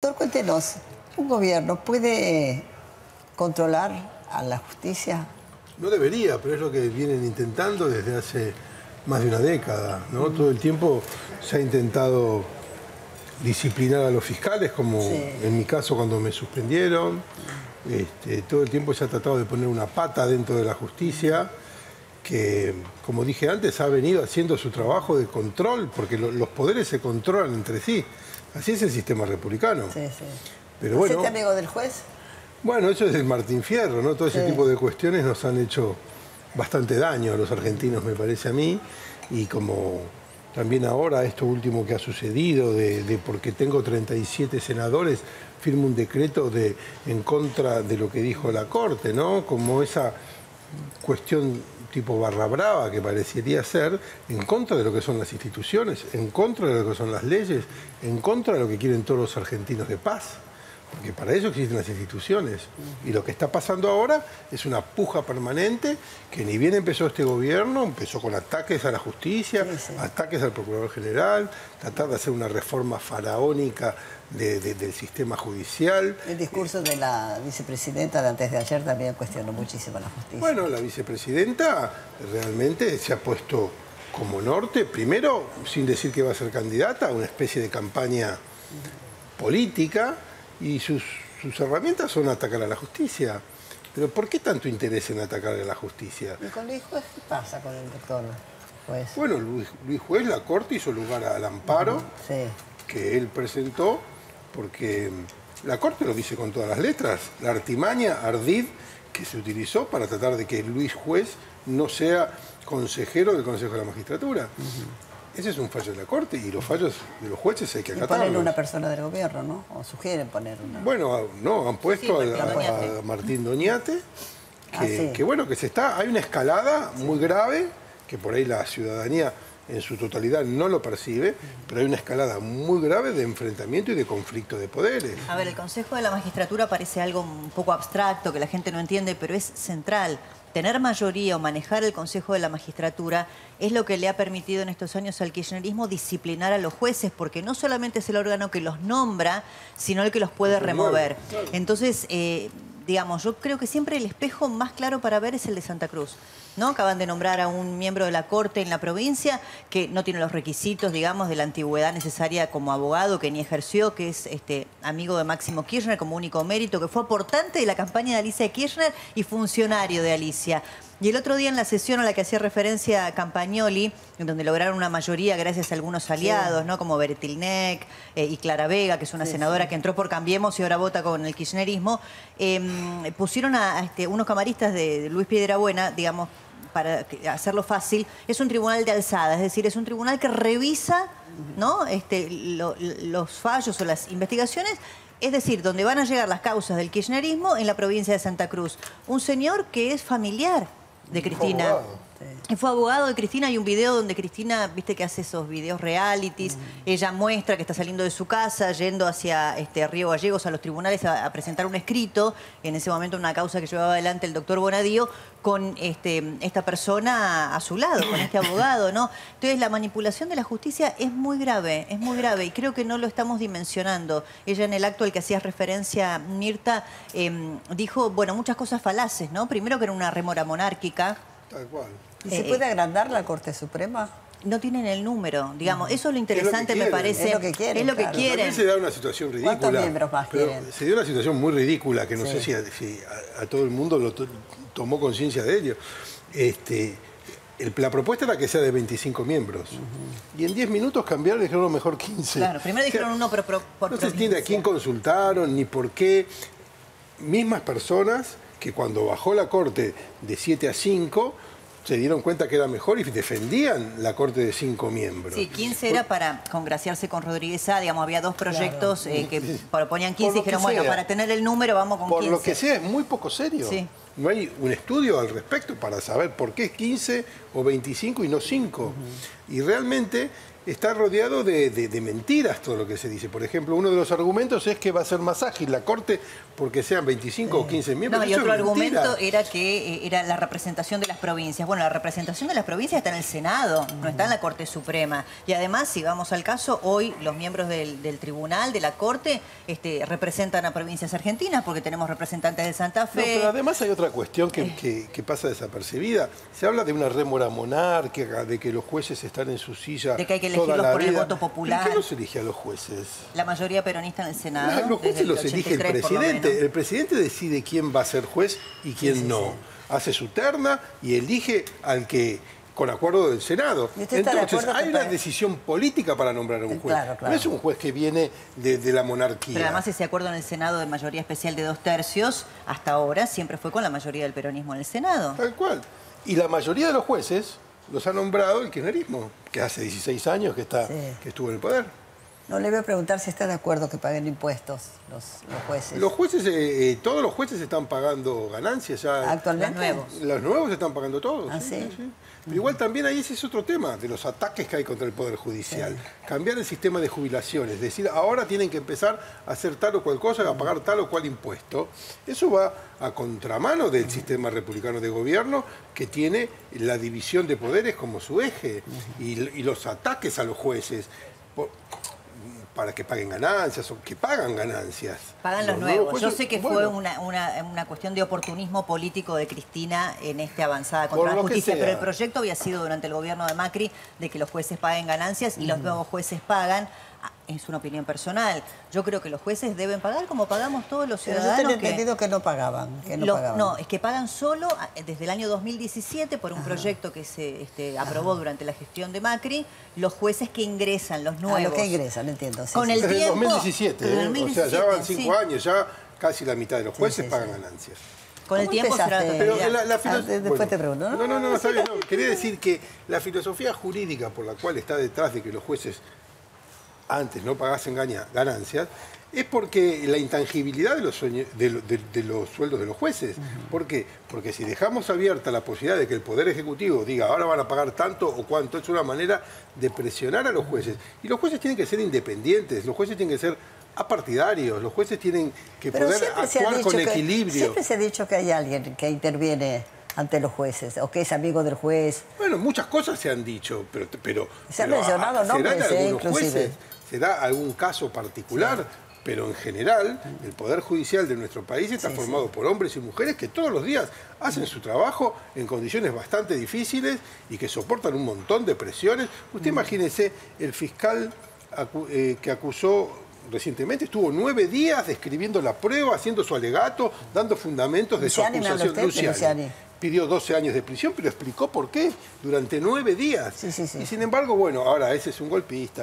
Doctor, cuéntenos, ¿un gobierno puede controlar a la justicia? No debería, pero es lo que vienen intentando desde hace más de una década, ¿no? Todo el tiempo se ha intentado disciplinar a los fiscales, como en mi caso cuando me suspendieron. Todo el tiempo se ha tratado de poner una pata dentro de la justicia, que, como dije antes, ha venido haciendo su trabajo de control, porque los poderes se controlan entre sí. Así es el sistema republicano. Sí, sí. Pero bueno, ¿Hacete amigo del juez? Bueno, eso es el Martín Fierro, ¿no? Todo ese tipo de cuestiones nos han hecho bastante daño a los argentinos, me parece a mí, y como también ahora esto último que ha sucedido, de porque tengo 37 senadores, firmo un decreto en contra de lo que dijo la Corte, ¿no? Como esa cuestión tipo barra brava que parecería ser en contra de lo que son las instituciones, en contra de lo que son las leyes, en contra de lo que quieren todos los argentinos de paz. Porque para eso existen las instituciones. Y lo que está pasando ahora es una puja permanente que ni bien empezó este gobierno, empezó con ataques a la justicia, ataques al Procurador General, tratar de hacer una reforma faraónica del sistema judicial. El discurso de la vicepresidenta de antes de ayer también cuestionó muchísimo la justicia. Bueno, la vicepresidenta realmente se ha puesto como norte, primero, sin decir que va a ser candidata, a una especie de campaña política, y sus herramientas son atacar a la justicia. Pero ¿por qué tanto interés en atacar a la justicia? ¿Y con Luis Juez qué pasa con el doctor Juez? Bueno, Luis Juez, la Corte hizo lugar al amparo que él presentó, porque la Corte lo dice con todas las letras, la artimaña ardid que se utilizó para tratar de que Luis Juez no sea consejero del Consejo de la Magistratura. Ese es un fallo de la Corte y los fallos de los jueces hay que acatarlos. Y ponen una persona del gobierno, ¿no? O sugieren poner una. Bueno, no, han puesto a Martín Doñate, que bueno, que hay una escalada muy grave, que por ahí la ciudadanía en su totalidad no lo percibe, pero hay una escalada muy grave de enfrentamiento y de conflicto de poderes. A ver, el Consejo de la Magistratura parece algo un poco abstracto, que la gente no entiende, pero es central. Tener mayoría o manejar el Consejo de la Magistratura es lo que le ha permitido en estos años al kirchnerismo disciplinar a los jueces, porque no solamente es el órgano que los nombra, sino el que los puede remover. Entonces, digamos, yo creo que siempre el espejo más claro para ver es el de Santa Cruz, ¿no? Acaban de nombrar a un miembro de la Corte en la provincia que no tiene los requisitos, digamos, de la antigüedad necesaria como abogado, que ni ejerció, que es amigo de Máximo Kirchner como único mérito, que fue aportante de la campaña de Alicia Kirchner y funcionario de Alicia. Y el otro día en la sesión a la que hacía referencia Campagnoli, en donde lograron una mayoría gracias a algunos aliados, ¿no? Como Beretilnec y Clara Vega, que es una senadora que entró por Cambiemos y ahora vota con el kirchnerismo, pusieron a unos camaristas de Luis Piedrabuena, digamos, para hacerlo fácil, es un tribunal de alzada, es decir, es un tribunal que revisa, ¿no? Los fallos o las investigaciones. Es decir, donde van a llegar las causas del kirchnerismo en la provincia de Santa Cruz. Un señor que es familiar de Cristina. Fue abogado de Cristina. Hay un video donde Cristina, viste que hace esos videos realities. Ella muestra que está saliendo de su casa, yendo hacia Río Gallegos, a los tribunales, a presentar un escrito. En ese momento una causa que llevaba adelante el doctor Bonadío, con esta persona a su lado, con este abogado, ¿no? Entonces la manipulación de la justicia es muy grave, y creo que no lo estamos dimensionando. Ella en el acto al que hacías referencia, Mirta, dijo, bueno, muchas cosas falaces, ¿no? Primero que era una rémora monárquica. Tal cual. ¿Y se puede agrandar la Corte Suprema? No tienen el número, digamos. Eso es lo interesante, me parece. Es lo que quieren. Es lo que quieren. También se da una situación ridícula. ¿Cuántos miembros más quieren? Se dio una situación muy ridícula, que no sé si a todo el mundo lo tomó conciencia de ello. La propuesta era que sea de 25 miembros. Y en 10 minutos cambiaron y dijeron mejor 15. Claro, primero dijeron uno por no se entiende a quién consultaron, ni por qué. Mismas personas que cuando bajó la Corte de 7 a 5... se dieron cuenta que era mejor y defendían la Corte de 5 miembros. Sí, 15 era para congraciarse con Rodríguez A. Digamos, había dos proyectos que proponían 15 y dijeron, bueno, para tener el número vamos con 15. Por lo que sea, es muy poco serio. Sí. No hay un estudio al respecto para saber por qué es 15 o 25 y no 5. Y realmente está rodeado de mentiras todo lo que se dice. Por ejemplo, uno de los argumentos es que va a ser más ágil la Corte porque sean 25 o 15 miembros. No, y otro argumento era que era la representación de las provincias. Bueno, la representación de las provincias está en el Senado, no está en la Corte Suprema. Y además, si vamos al caso, hoy los miembros del tribunal, de la Corte, representan a provincias argentinas porque tenemos representantes de Santa Fe. No, pero además hay otra cuestión que pasa desapercibida. Se habla de una rémora monárquica, de que los jueces están en su silla de que hay que elegirlos por el voto popular. ¿Por qué los elige a los jueces? La mayoría peronista en el Senado. Los jueces los elige el presidente. El presidente decide quién va a ser juez y quién no. Hace su terna y elige al que, con acuerdo del Senado. Entonces, hay una decisión política para nombrar a un juez. Claro. No es un juez que viene de la monarquía. Pero además ese acuerdo en el Senado de mayoría especial de 2/3, hasta ahora siempre fue con la mayoría del peronismo en el Senado. Tal cual. Y la mayoría de los jueces los ha nombrado el kirchnerismo, que hace 16 años que estuvo en el poder. No, le voy a preguntar si está de acuerdo que paguen impuestos los jueces. Los jueces, todos los jueces están pagando ganancias ya. ¿Actualmente? Los nuevos están pagando todos. ¿Ah, sí? Pero igual también ahí ese es otro tema, de los ataques que hay contra el Poder Judicial. Cambiar el sistema de jubilaciones, es decir, ahora tienen que empezar a hacer tal o cual cosa, a pagar tal o cual impuesto. Eso va a contramano del sistema republicano de gobierno que tiene la división de poderes como su eje y los ataques a los jueces para que paguen ganancias o que pagan ganancias. Pagan los nuevos. Yo sé que fue una cuestión de oportunismo político de Cristina en esta avanzada contra la justicia, pero el proyecto había sido durante el gobierno de Macri de que los jueces paguen ganancias y los nuevos jueces pagan. Es una opinión personal. Yo creo que los jueces deben pagar como pagamos todos los ciudadanos. Yo tenía entendido que no pagaban. No, es que pagan solo desde el año 2017 por un proyecto que se aprobó durante la gestión de Macri, los jueces que ingresan, los nuevos. Los que ingresan, entiendo. Sí, Con el desde tiempo, 2017, o sea, ya van 5 años, ya casi la mitad de los jueces pagan ganancias. Con el tiempo será Pero después te pregunto. No, está bien. Quería decir que la filosofía jurídica por la cual está detrás de que los jueces antes no pagasen ganancias, es porque la intangibilidad de los sueldos de los jueces. ¿Por qué? Porque si dejamos abierta la posibilidad de que el Poder Ejecutivo diga ahora van a pagar tanto o cuánto, es una manera de presionar a los jueces. Y los jueces tienen que ser independientes, los jueces tienen que ser apartidarios, los jueces tienen que poder actuar con equilibrio. Siempre se ha dicho que hay alguien que interviene ante los jueces, o que es amigo del juez. Bueno, muchas cosas se han dicho, pero se han mencionado nombres, jueces. Se da algún caso particular, pero en general el Poder Judicial de nuestro país está formado por hombres y mujeres que todos los días hacen su trabajo en condiciones bastante difíciles y que soportan un montón de presiones. Usted imagínese el fiscal que acusó recientemente, estuvo 9 días describiendo la prueba, haciendo su alegato, dando fundamentos de su acusación. Luciani pidió 12 años de prisión, pero explicó por qué durante 9 días. Y sin embargo, bueno, ahora ese es un golpista,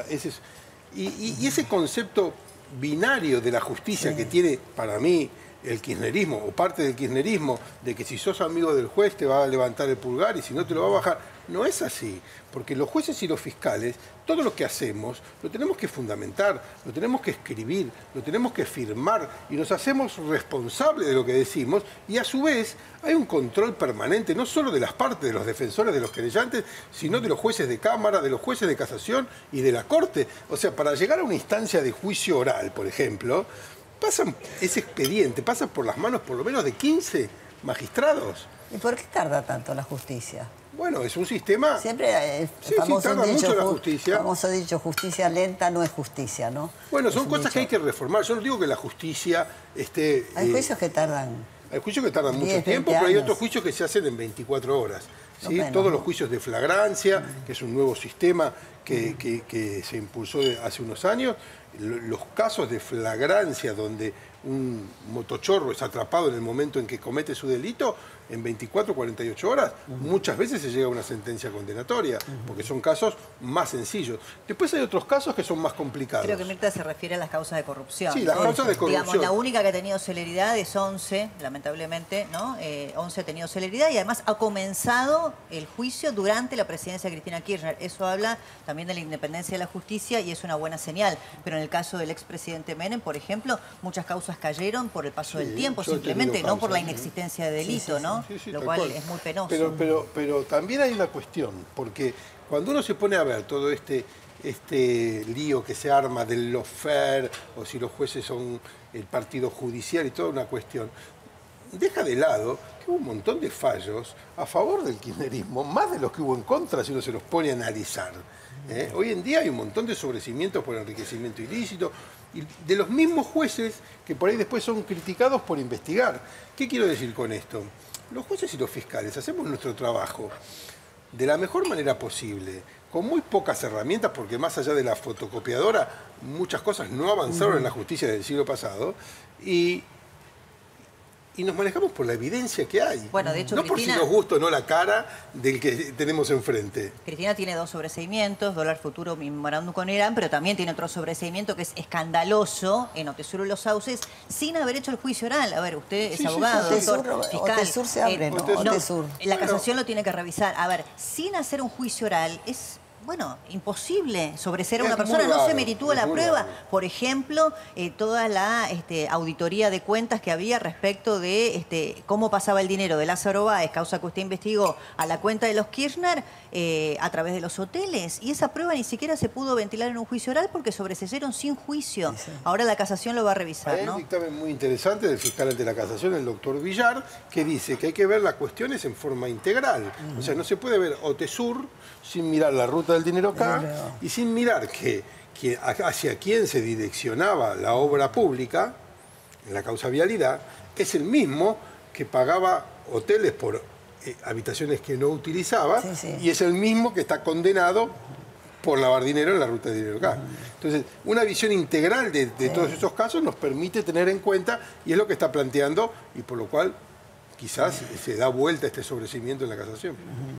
y ese concepto binario de la justicia que tiene, para mí, el kirchnerismo o parte del kirchnerismo, de que si sos amigo del juez te va a levantar el pulgar y si no te lo va a bajar, no es así. Porque los jueces y los fiscales, todo lo que hacemos, lo tenemos que fundamentar, lo tenemos que escribir, lo tenemos que firmar y nos hacemos responsables de lo que decimos y a su vez hay un control permanente, no solo de las partes de los defensores, de los querellantes, sino de los jueces de Cámara, de los jueces de casación y de la Corte. O sea, para llegar a una instancia de juicio oral, por ejemplo, ese expediente pasa por las manos por lo menos de 15 magistrados. ¿Y por qué tarda tanto la justicia? Bueno, es un sistema... Siempre tarda mucho la justicia. Famoso dicho, justicia lenta no es justicia, ¿no? Bueno, son cosas que hay que reformar. Yo no digo que la justicia esté... Hay juicios que tardan... Hay juicios que tardan mucho tiempo, pero hay otros juicios que se hacen en 24 horas. ¿Sí? Todos los juicios de flagrancia, que es un nuevo sistema que se impulsó hace unos años. Los casos de flagrancia donde un motochorro es atrapado en el momento en que comete su delito, en 24 o 48 horas, muchas veces se llega a una sentencia condenatoria, porque son casos más sencillos. Después hay otros casos que son más complicados. Creo que Mirta se refiere a las causas de corrupción. Sí, las causas de corrupción. Digamos, la única que ha tenido celeridad es 11, lamentablemente, ¿no? 11 ha tenido celeridad y además ha comenzado el juicio durante la presidencia de Cristina Kirchner. Eso habla también de la independencia de la justicia y es una buena señal. Pero en el caso del expresidente Menem, por ejemplo, muchas causas cayeron por el paso del tiempo, simplemente, no por la inexistencia de delito, ¿no? Lo cual es muy penoso. Pero también hay una cuestión, porque cuando uno se pone a ver todo este este lío que se arma del lawfare o si los jueces son el partido judicial y toda una cuestión, deja de lado que hubo un montón de fallos a favor del kirchnerismo, más de los que hubo en contra si uno se los pone a analizar. Hoy en día hay un montón de sobreseimientos por enriquecimiento ilícito y de los mismos jueces que por ahí después son criticados por investigar. ¿Qué quiero decir con esto? Los jueces y los fiscales hacemos nuestro trabajo de la mejor manera posible, con muy pocas herramientas, porque más allá de la fotocopiadora, muchas cosas no avanzaron en la justicia del siglo pasado, y nos manejamos por la evidencia que hay. Bueno, de hecho, no Cristina, por si nos gusta o no la cara del que tenemos enfrente. Cristina tiene 2 sobreseimientos, dólar futuro, memorándum con Irán, pero también tiene otro sobreseimiento que es escandaloso en Otesur y Los Sauces, sin haber hecho el juicio oral. A ver, usted es abogado, doctor, fiscal. Otesur se abre, ¿no? Otesur. La casación lo tiene que revisar. A ver, sin hacer un juicio oral es... Bueno, imposible sobreseer a una persona, no se meritúa la prueba. Por ejemplo, toda la auditoría de cuentas que había respecto de cómo pasaba el dinero de Lázaro Báez, causa que usted investigó, a la cuenta de los Kirchner a través de los hoteles. Y esa prueba ni siquiera se pudo ventilar en un juicio oral porque sobreseyeron sin juicio. Sí. Ahora la casación lo va a revisar, Hay ¿no? un dictamen muy interesante del fiscal ante la casación, el doctor Villar, que dice que hay que ver las cuestiones en forma integral. O sea, no se puede ver Otesur sin mirar la ruta del dinero acá y sin mirar que hacia quién se direccionaba la obra pública en la causa vialidad es el mismo que pagaba hoteles por habitaciones que no utilizaba y es el mismo que está condenado por lavar dinero en la ruta de dinero acá. Entonces, una visión integral de todos esos casos nos permite tener en cuenta y es lo que está planteando y por lo cual quizás se da vuelta este sobreseimiento en la casación.